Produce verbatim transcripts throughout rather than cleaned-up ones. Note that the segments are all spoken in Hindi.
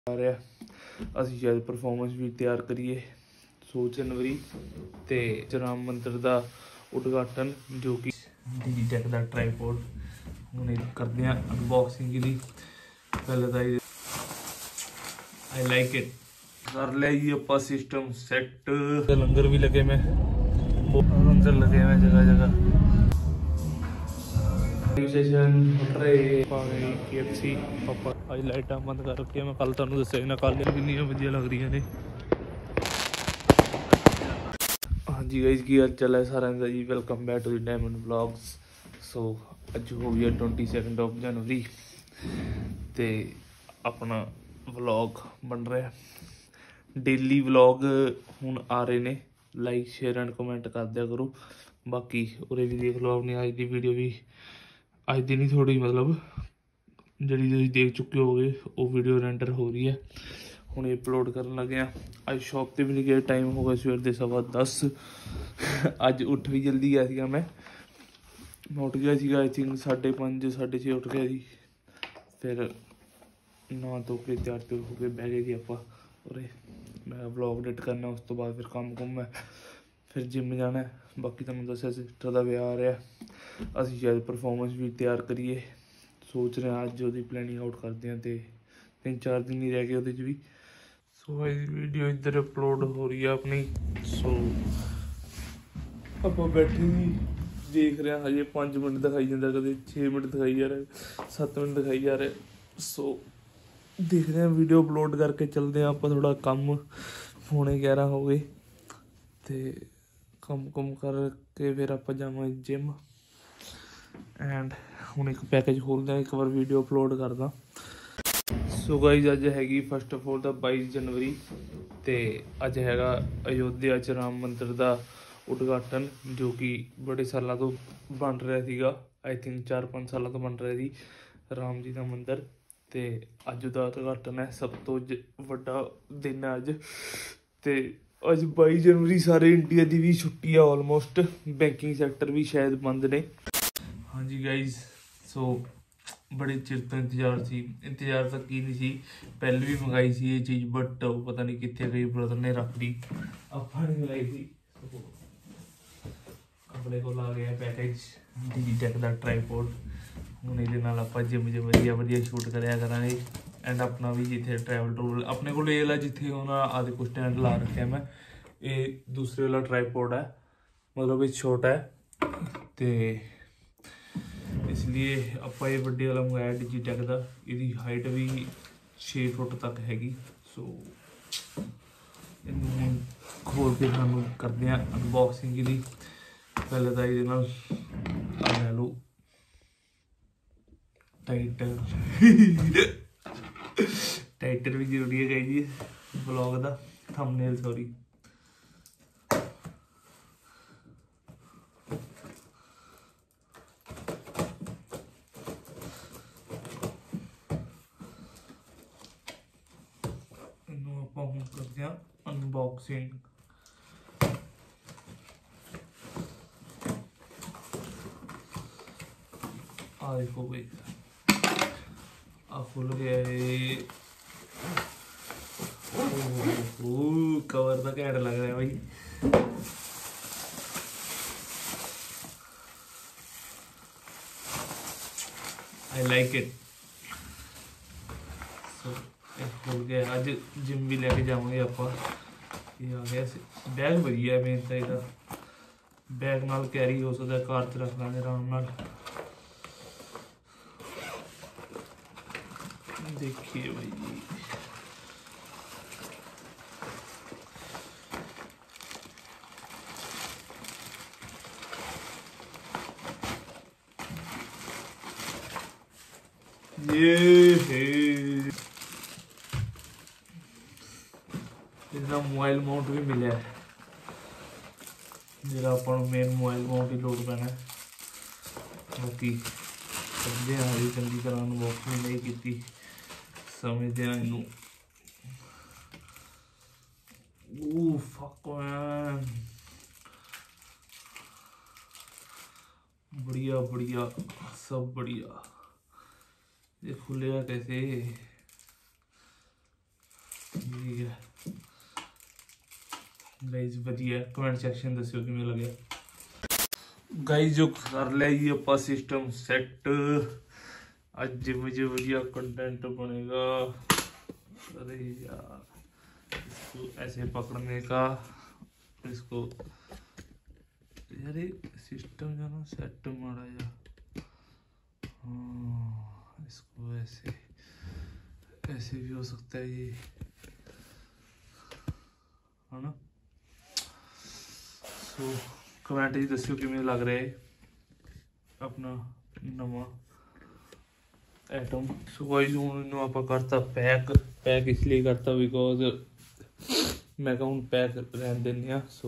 आ रहा ਅਸੀਂ शायद परफॉर्मेंस भी तैयार करिए सौ जनवरी ਤੇ ਰਾਮ ਮੰਦਰ ਦਾ ਉਦਘਾਟਨ ਜੋ ਕਿ ਡੀਜੀਟੈਕ ਦਾ ਟ੍ਰਾਈਪੋਡ ਹੁਣ ਕਰਦੇ ਆ ਅਨਬਾਕਸਿੰਗ ਇਹਦੀ। ਪਹਿਲਾਂ ਤਾਂ आई लाइक इट कर लिया जी अपा सिस्टम सेट। लंगर भी लगे मैं लंगर लगे मैं जगह जगह स्टेशन केएफसी पापा अज लाइटा बंद कर रखी मैं कल तुहानू दस्सिया ना कल कितनियां वधिया लग रही ने। हाँ जी गाइस की हाल चाल है सारा दा जी, welcome back to the Diamond Vlogs. So अज हो गया ट्वेंटी सैकेंड ऑफ जनवरी ते अपना व्लॉग बन रहा है। डेली व्लॉग हुण आ रहे ने, लाइक शेयर एंड कमेंट कर दिया करो। बाकी उरे भी देख लो अपनी अज की वीडियो भी, अज दी नहीं थोड़ी मतलब जी तुम देख चुके होगे वो वीडियो रेंडर हो रही है। हुण ये अपलोड करन लगे हैं। अज शॉप पर भी नहीं गया, टाइम हो गया सवेर के सवा दस। अज उठ भी जल्दी गया सीगा मैं मैं उठ गया सीगा आई थिंक साढ़े पाँच साढ़े छे उठ गया जी। फिर ना धो के तैयार त्यार हो के बह गए जी आप उरे। मैं व्लॉग एडिट करना, उस तो बाद फिर काम कुम है, फिर जिम जाना है। बाकी तुहानू दस्सिया सिस्टर का विआह आ रहा, असीं शायद परफॉर्मेंस भी तैयार करिए सोच रहे हैं। अज वो प्लैनिंग आउट करते हैं तो तीन चार दिन ही रह गए वो भी। सो अज वीडियो इधर अपलोड हो रही है अपनी। सो आप बैठे ही देख रहे हैं, हजे पाँच मिनट दिखाई जाता, कभी छे मिनट दिखाई जा रहा, सत्त मिनट दिखाई जा रहे। सो देख रहे हैं वीडियो अपलोड करके चलते हैं। आप थोड़ा कम पौने ग्यारह हो गए तो कम कुम करके फिर आप जावांगे जिम एंड हूँ एक पैकेज खोलते हैं, एक बार वीडियो अपलोड करदा। सो गाइज अज हैगी फस्ट ऑफ ऑल द बाईस जनवरी तो अज हैगा अयोध्या च राम मंदिर का उद्घाटन जो कि बड़े सालों तो बन रहा सीगा। आई थिंक चार पाँच सालों तो बन रहा थी राम जी का मंदिर। तो अज का उद्घाटन है, सब तो वड्डा दिन है अज। तो अज बाई जनवरी सारे इंडिया की भी छुट्टी है ऑलमोस्ट, बैंकिंग सैक्टर भी शायद बंद ने। हाँ जी गाइज सो बड़े चिर तो इंतजार सी, इंतजार तक की नहीं सी, पहले भी मंगाई सी ये चीज़ बट पता नहीं कितने गई, ब्रदर ने रख दी अपा नहीं मंगाई थी। अपने को आ गया पैकेज ਡੀਜੀਟੈਕ का ट्राईपोड। ਹੁਣ ਇਹਦੇ ਨਾਲ ਆਪਾਂ ਜਿਮ ਜਿਮ ਵਧੀਆ ਵਧੀਆ ਸ਼ੂਟ ਕਰਿਆ ਕਰਾਂਗੇ ਐਂਡ ਆਪਣਾ ਵੀ ਜਿੱਥੇ ਟਰੈਵਲ ਟੂਰ ਆਪਣੇ ਕੋਲ ਇਹ ਲਾ ਜਿੱਥੇ ਹੁਣ ਆਦੇ ਕੁਛ ਸਟੈਂਡ ਲਾ ਰੱਖਿਆ ਮੈਂ। ਇਹ ਦੂਸਰੇ ਵਾਲਾ ਟਰਾਈਪੋਡ ਹੈ, मतलब ਇਹ ਛੋਟਾ ਹੈ ਤੇ इसलिए ਆਪਾਂ ਇਹ ਵੱਡੇ ਵਾਲਾ ਮੰਗਾਇਆ ਡੀਜੀਟੈਕ ਦਾ। ਇਹਦੀ ਹਾਈਟ ਵੀ छे ਫੁੱਟ ਤੱਕ ਹੈਗੀ। ਸੋ ਇਹਨੂੰ ਹੁਣ ਖੋਲ ਕੇ ਤੁਹਾਨੂੰ ਕਰਦੇ ਹਾਂ ਅਨਬਾਕਸਿੰਗ ਇਹਦੀ। ਪਹਿਲੇ ਤਾਂ ਇਹਦੇ ਨਾਲ ਆ ਲੈ ਲਓ टाइटल टाइटल भी जरूरी है जी ब्लॉग का, थंबनेल सॉरी। इनू आपां हुण करदे हां अनबॉक्सिंग। आ देखो भाई खुल गया ये, कवर तो घैंट लग रहा है भाई। I like it. सो खुल गया, अज जिम भी लैके जावांगे आप। ये आ गया बैग वधिया है, मेन तो यदा बैग नाल कैरी हो सकता है, कार च रख लांगे आराम नाल। देखिए भाई ये है इसका मोबाइल माउंट भी मिले, जरा अपन मेन मोबाइल माउंट ही लोड पैना। बाकी समझे हरी चंगी तरह अनबॉक्सिंग नहीं की, समझते हैं इनू। ओह फक मैन, बढ़िया बढ़िया सब बढ़िया। ये खुलेगा कैसे? ठीक है गाइज वधिया कमेंट सैक्शन दस्यो किवें लग्या गाइज जो कर लिया जी आप सिस्टम सैट अज मुझे वधिया कंटेंट बनेगा। अरे यार इसको ऐसे पकड़ने का इसको यार सिस्टम जो ना सेट मारा जा हाँ इसको ऐसे ऐसे भी हो सकता है ये है ना। सो कमेंट ही दस्यो किवें लग रहा है अपना नवा आइटम। सो गाइस हुण आपां करता पैक पैक इसलिए करता बिकॉज मैं कहा हुण पैक रहन दिंदे आ। सो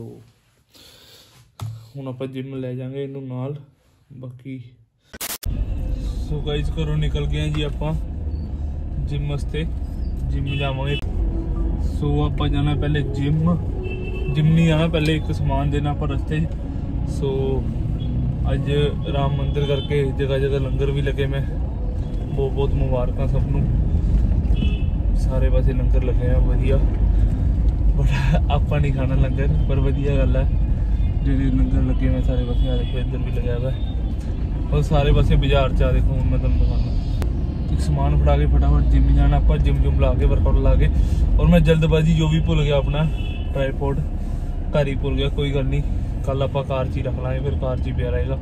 हुण आपां जिम ले जाएंगे इनू नाल बाकी। सो गाइस घरों निकल गए जी आपां जिम वास्ते जिम जावांगे। सो आपां जाना पहले जिम जिम नहीं जाना पहले एक समान देना आपां रस्ते। सो अज राम मंदिर करके जगह जगह लंगर भी लगे मैं बहुत बहुत मुबारक सबनों सारे पासे लंगर लगे हैं वधिया बट आपां नहीं खाना लंगर पर वधिया गल है जो लंगर लगे मैं सारे पासे आ देखो इधर भी लगा हुआ है और सारे पासे बाजार च आ देखो मैं तुम दिखाना एक समान फड़ा के फटाफट जिम जाना आप जिम जुम ला के वर्कआउट ला के। और मैं जल्दबाजी जो भी भूल गया अपना ट्राईपोड घर ही भूल गया कोई गल नहीं कल आप कार च ही रख लाएंगे फिर कार च ही पिया रहेगा।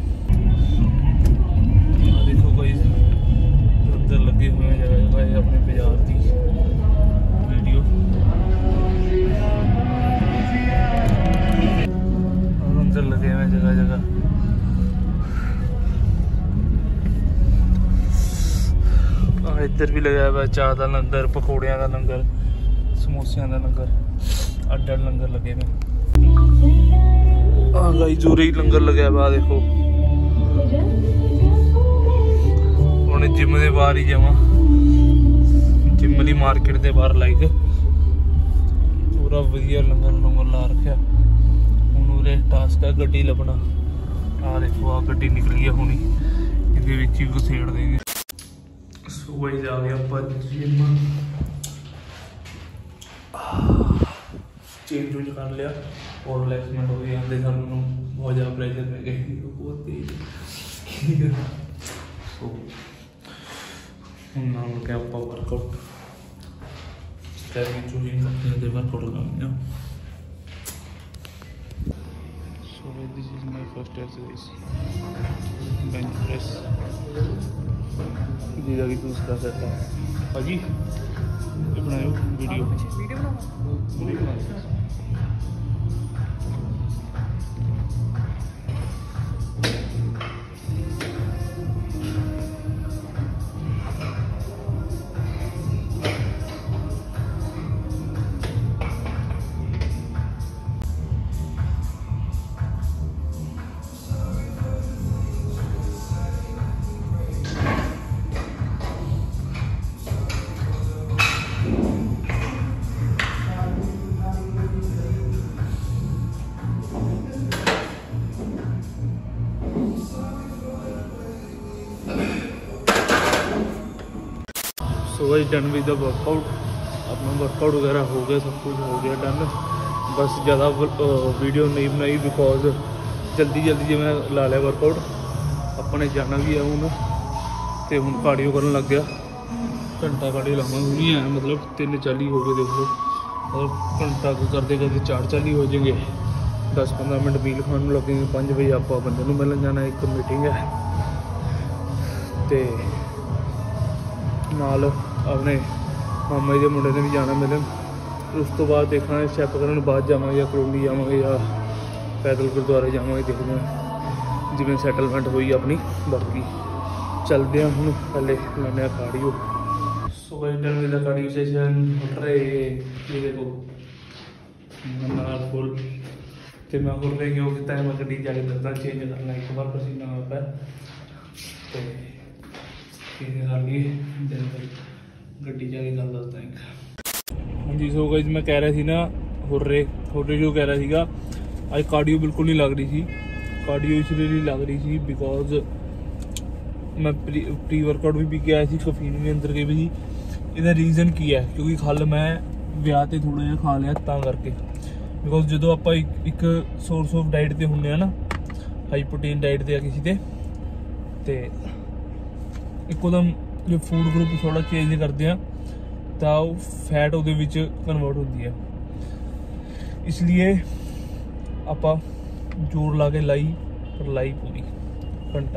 देखो कोई अंदर लगे हुए हैं जगह जगह अपने बाजार की वीडियो और अंदर लगे हुए जगह जगह इधर भी लगा हुआ चाह का लंगर पकौड़िया का लंगर समोसिया का लंगर अड्ड अड्ड लंगर लगे हुए हाँ गाइस जोरे ही लंगर लगा हुआ देखो। हुण जिम के बाहर ही जावा जिम वाली मार्केट के बाहर लाइक पूरा वधिया लंगर लंगर ला रखा। हुण उरे टास्क है गड्डी लभना आ देखो आ गड्डी निकली है हुणी इहदे विच ही घसेड़ देंगे। सो गाइस आ गया आपां जिम चेंज चूंज कर लिया और रिलैक्समेंट हो गई आते सानू बहुत ज़्यादा प्रेशर रह गए बहुत तेज। सो हम नाल के आप वर्कआउट स्ट्रेचिंग चूजिंग करते हैं वर्कआउट करते हैं। So this is my first exercise bench press जी जाके दूसरा सेट है भाजी ये बनाओ वीडियो वीडियो बनाओ वीडियो बनाओ। So guys done with the workout अपना वर्कआउट वगैरह हो गया सब कुछ हो गया डन। बस ज़्यादा वीडियो नहीं बनाई बिकॉज जल्दी जल्दी जो मैं ला लिया वर्कआउट अपने जाना भी है हूँ तो हूँ कार्डियो करन लग गया घंटा कार्डियो लावांगे नहीं है मतलब तीन चाली हो गए देखो और घंटा करते करते चार चाली हो जाएंगे दस पंद्रह मिनट मील खान लगेंगे पाँच बजे आप बंदे को मिलन जाना एक मीटिंग है तो नाल अपने मामा जी के मुंडे ने भी जाना मिलन उस तो बाद देखना स्टैप करन बाद जावांगे या कलोनी जावांगे या पैदल गुरुद्वारे जावांगे देखते हैं जिवें सैटलमेंट हुई अपनी बाकी चलते हैं हूँ पहले लाने cardio. So guys done with the cardio session अरे ये देखो नाल फुल तो मैं हुर रही क्यों किता है मैं गड्डी जाके दसदा चेंज करना एक बार पसीना आता है तो चेंज कर लिए गड्डी जाके गल दसदा एक हाँ जी। सो गाइस मैं कह रहा थी ना हुर्रे हुर्रे जो कह रहा सीगा आज कार्डियो बिल्कुल नहीं लग रही थी कार्डियो इसलिए नहीं लग रही थी बिकॉज मैं प्री प्री वर्कआउट भी पी के आया थी कफीन भी अंदर गई भी थी। इसका रीज़न की है क्योंकि कल मैं ਵਿਆਹ ਤੇ ਥੋੜਾ ਜਿਹਾ ਖਾ ਲਿਆ ਤਾਂ ਕਰਕੇ। ਬਿਕੋਜ਼ ਜਦੋਂ ਆਪਾਂ ਇੱਕ ਇੱਕ ਸੋਰਸ ਆਫ ਡਾਈਟ ਤੇ ਹੁੰਦੇ ਆ ਨਾ, ਹਾਈ ਪ੍ਰੋਟੀਨ ਡਾਈਟ ਤੇ ਆ ਕਿਸੇ ਤੇ, ਤੇ ਇੱਕੋਦਮ ਜੋ ਫੂਡ ਗਰੁੱਪ ਥੋੜਾ ਚੇਂਜ ਕਰਦੇ ਆ ਤਾਂ ਉਹ ਫੈਟ ਉਹਦੇ ਵਿੱਚ ਕਨਵਰਟ ਹੁੰਦੀ ਹੈ। ਇਸ ਲਈ ਆਪਾਂ ਜ਼ੋਰ ਲਾ ਕੇ ਲਾਈ, ਪਰ ਲਾਈ ਪੂਰੀ ਘੰਟਾ।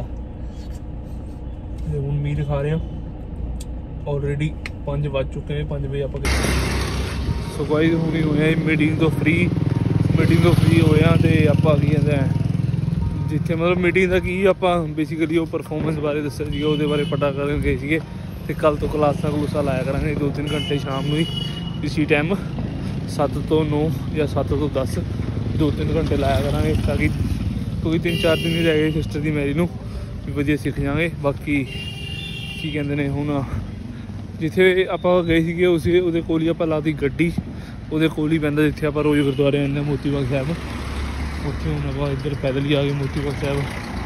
ਤੇ ਹੁਣ ਮੀਟ ਖਾ ਰਹੇ ਹਾਂ। ਆਲਰੇਡੀ ਪੰਜ ਵੱਜ ਚੁੱਕੇ ਨੇ, ਪੰਜ ਵਜੇ ਆਪਾਂ ਸੋ ਗਾਇਸ ਹੁਣੇ ਹੋਇਆ ਮੀਟਿੰਗ ਤੋਂ ਫ੍ਰੀ ਮੀਟਿੰਗ ਤੋਂ ਫ੍ਰੀ ਹੋਇਆ ਤੇ ਆਪਾਂ ਕੀ ਕਹਿੰਦੇ ਜਿੱਥੇ ਮਤਲਬ ਮੀਟਿੰਗ ਦਾ ਕੀ ਆਪਾਂ ਬੇਸਿਕਲੀ ਉਹ ਪਰਫੋਰਮੈਂਸ ਬਾਰੇ ਦੱਸਿਆ ਸੀਗਾ, ਉਹਦੇ ਬਾਰੇ ਪਤਾ ਕਰਨ ਗਏ ਸੀਗੇ। ਤੇ ਕੱਲ੍ਹ ਤੋਂ ਕਲਾਸਾਂ ਕਲੂਸਾਂ ਲਾਇਆ ਕਰਾਂਗੇ ਦੋ ਤਿੰਨ ਘੰਟੇ ਸ਼ਾਮ ਨੂੰ ਹੀ ਇਸੀ ਟਾਈਮ, ਸੱਤ ਤੋਂ ਨੌ ਜਾਂ ਸੱਤ ਤੋਂ ਦਸ, ਦੋ ਤਿੰਨ ਘੰਟੇ ਲਾਇਆ ਕਰਾਂਗੇ ਤਾਂ ਕਿ ਕਿਉਂਕਿ ਤਿੰਨ ਚਾਰ ਦਿਨ ਹੀ ਰਹਿ ਗਏ ਸਿਸਟਰ ਦੀ ਮੈਰਿਜ ਨੂੰ, ਵੀ ਵਧੀਆ ਸਿੱਖ ਜਾਵਾਂਗੇ। ਬਾਕੀ ਕੀ ਕਹਿੰਦੇ ਨੇ ਹੁਣ ਜਿੱਥੇ ਆਪਾਂ ਗਏ ਸੀਗੇ ਉਸ ਉਹਦੇ ਕੋਲ ਹੀ ਆਪਾਂ ਲਾਤੀ ਗੱਡੀ, ਉਹਦੇ ਕੋਲ ਹੀ ਪੈਂਦਾ ਜਿੱਥੇ ਆਪਾਂ ਰੋਜ਼ ਗੁਰਦੁਆਰੇ ਆਉਂਦੇ ਹਾਂ ਮੋਤੀ ਬਾਗ ਸਾਹਿਬ। ਉੱਥੇ ਹੁਣ ਆਪਾਂ ਇੱਧਰ ਪੈਦਲ ਹੀ ਆ ਗਏ ਮੋਤੀ ਬਾਗ ਸਾਹਿਬ,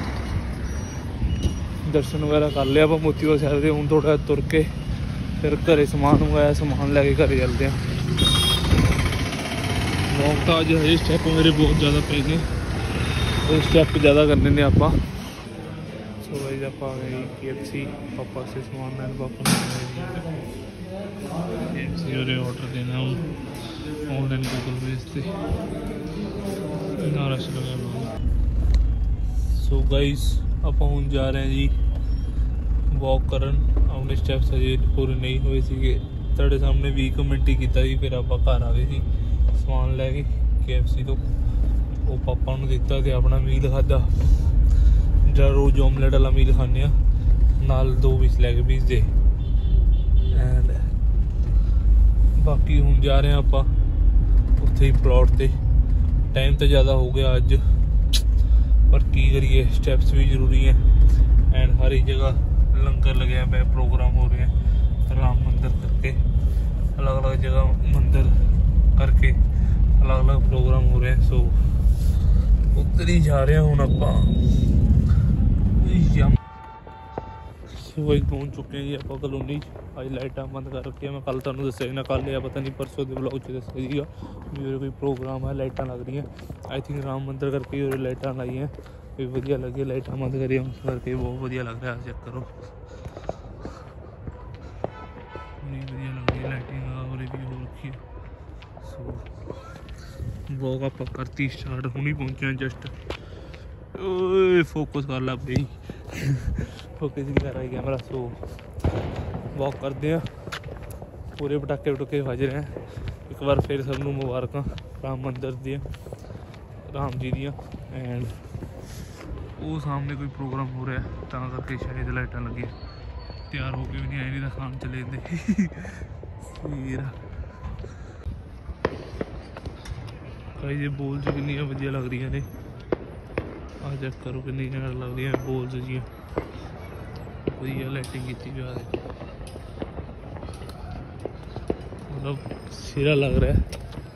ਦਰਸ਼ਨ ਵਗੈਰਾ ਕਰ ਲਿਆ ਆਪਾਂ ਮੋਤੀ ਬਾਗ ਸਾਹਿਬ ਦੇ। ਹੁਣ ਥੋੜ੍ਹਾ ਤੁਰ ਕੇ ਫਿਰ ਘਰੇ ਸਮਾਨ ਮੰਗਵਾਇਆ, ਸਮਾਨ ਲੈ ਕੇ ਘਰੇ ਚੱਲਦੇ ਹਾਂ। ਵੋਕ ਤਾਂ ਅੱਜ ਹਜੇ ਸਟੈਪ ਮੇਰੇ ਬਹੁਤ ਜ਼ਿਆਦਾ ਪਏ ਨੇ, ਉਹ ਸਟੈਪ ਜ਼ਿਆਦਾ ਕਰਨੇ ਨੇ ਆਪਾਂ। ਸੋ ਗਾਇਸ ਆਪਾਂ ਆ ਗਏ ਕੇ ਐਫ ਸੀ, ਪਾਪਾ से सामान मैंने पापा ने के एफ सी और ऑर्डर देना ऑनलाइन गूगल पे से ना रश लगा बहुत। सो गाइस ਆਪਾਂ ਹੁਣ ਜਾ ਰਹੇ ਹਾਂ ਜੀ ਵੋਕ ਕਰਨ। ਆਪਣੇ ਸਟੈਪਸ ਅਜੇ ਪੂਰੇ ਨਹੀਂ ਹੋਏ ਸੀਗੇ, ਤੁਹਾਡੇ ਸਾਹਮਣੇ ਵੀਹ ਮਿੰਟ ਹੀ ਕੀਤਾ ਸੀ। ਫਿਰ ਆਪਾਂ ਘਰ ਆ ਗਏ ਸੀ ਸਮਾਨ ਲੈ ਕੇ ਕੇ ਐਫ ਸੀ ਤੋਂ, ਉਹ ਪਾਪਾ ਨੂੰ ਦਿੱਤਾ ਤੇ ਆਪਣਾ ਮੀਲ ਖਾਧਾ, ਜਿਹੜਾ ਰੋਜ਼ ਓਮਲੇਟ ਵਾਲਾ ਮੀਲ ਖਾਂਦੇ ਆ, ਨਾਲ ਦੋ ਪੀਸ ਲੈ ਕੇ ਪੀਸ ਦੇ। ਐਂਡ ਬਾਕੀ ਹੁਣ ਜਾ ਰਹੇ ਹਾਂ ਆਪਾਂ ਉੱਥੇ ਹੀ ਪਲਾਟ ਤੇ। ਟਾਈਮ ਤਾਂ ਜ਼ਿਆਦਾ ਹੋ ਗਿਆ ਅੱਜ, ਪਰ ਕੀ ਕਰੀਏ ਸਟੈਪਸ ਵੀ ਜ਼ਰੂਰੀ ਹੈ। ਐਂਡ ਹਰ ਇੱਕ ਜਗ੍ਹਾ ਲੰਗਰ ਲੱਗਿਆ ਪਿਆ, ਪ੍ਰੋਗਰਾਮ ਹੋ ਰਹੇ ਹੈ ਰਾਮ ਮੰਦਰ ਕਰਕੇ, ਅਲੱਗ ਅਲੱਗ ਜਗ੍ਹਾ ਮੰਦਰ ਕਰਕੇ ਅਲੱਗ ਅਲੱਗ ਪ੍ਰੋਗਰਾਮ ਹੋ ਰਹੇ। ਸੋ ਉੱਧਰ ਹੀ ਜਾ ਰਹੇ ਹਾਂ ਹੁਣ ਆਪਾਂ। ਸੋ ਪਹੁੰਚ ਚੁੱਕੇ ਜੀ ਆਪਾਂ ਕਲੋਨੀ। ਅੱਜ ਲਾਈਟਾਂ ਬੰਦ ਕਰ ਰੱਖੀਆਂ। ਮੈਂ ਕੱਲ੍ਹ ਤੁਹਾਨੂੰ ਦੱਸਿਆ ਨਾ, ਕੱਲ੍ਹ ਜਾਂ ਪਤਾ ਨਹੀਂ ਪਰਸੋਂ ਦੇ ਵਲੋਗ 'ਚ ਦੱਸਿਆ ਸੀਗਾ ਵੀ ਉਰੇ ਕੋਈ ਪ੍ਰੋਗਰਾਮ ਹੈ, ਲਾਈਟਾਂ ਲੱਗ ਰਹੀਆਂ। ਆਈ ਥਿੰਕ ਰਾਮ ਮੰਦਰ ਕਰਕੇ ਉਰੇ ਲਾਈਟਾਂ ਲਾਈਆਂ, ਵੀ ਵਧੀਆ ਲੱਗੇ। ਲਾਈਟਾਂ ਬੰਦ ਕਰੀਆਂ ਉਸ ਕਰਕੇ ਬਹੁਤ ਵਧੀਆ ਲੱਗ ਰਿਹਾ। ਚੈੱਕ ਕਰੋ ਨਹੀਂ ਵਧੀਆ ਲੱਗ ਰਹੀ ਲਾਈਟਿੰਗ ਉਰੇ ਵੀ ਹੋ ਰੱਖੀ ਹੈ। ਸੋ ਵਲੋਗ ਆਪਾਂ ਕਰਤੀ ਸਟਾਰਟ, ਹੁਣੀ ਪਹੁੰਚਿਆ ਜਸਟ। ਓਏ ਫੋਕਸ ਕਰ ਲਾ ਬਈ, ਫੋਕਸ ਨਹੀਂ ਕਰ ਰਿਹਾ ਕੈਮਰਾ। ਸੋ ਵੋਕ ਕਰਦੇ ਆ, ਪੂਰੇ ਪਟਾਕੇ ਪਟੂਕੇ ਵੱਜ ਰਹੇ। ਇੱਕ ਵਾਰ ਫਿਰ ਸਭ ਨੂੰ ਮੁਬਾਰਕਾਂ ਰਾਮ ਮੰਦਰ ਦੀਆਂ, ਰਾਮ ਜੀ ਦੀਆਂ। ਐਂਡ ਉਹ ਸਾਹਮਣੇ ਕੋਈ ਪ੍ਰੋਗਰਾਮ ਹੋ ਰਿਹਾ ਤਾਂ ਕਰਕੇ ਸ਼ਾਇਦ ਲਾਈਟਾਂ ਲੱਗੀਆਂ। ਤਿਆਰ ਹੋ ਕੇ ਵੀ ਨਹੀਂ ਆਏ, ਨਹੀਂ ਤਾਂ ਖਾਣ ਚਲੇ ਜਾਂਦੇ। ਫਿਰ ਕਈ ਜੇ ਬੋਲ 'ਚ ਕਿੰਨੀਆਂ ਵਧੀਆ ਲੱਗ ਰਹੀਆਂ ਨੇ, ਆਹ ਚੈੱਕ ਕਰੋ ਕਿੰਨੀਆਂ ਲੱਗ ਰਹੀਆਂ ਬੋਲਸ ਜੀਆਂ, ਵਧੀਆ ਲਾਈਟਿੰਗ ਕੀਤੀ ਜਾ ਰਹੀ, ਮਤਲਬ ਸਿਰਾ ਲੱਗ ਰਿਹਾ।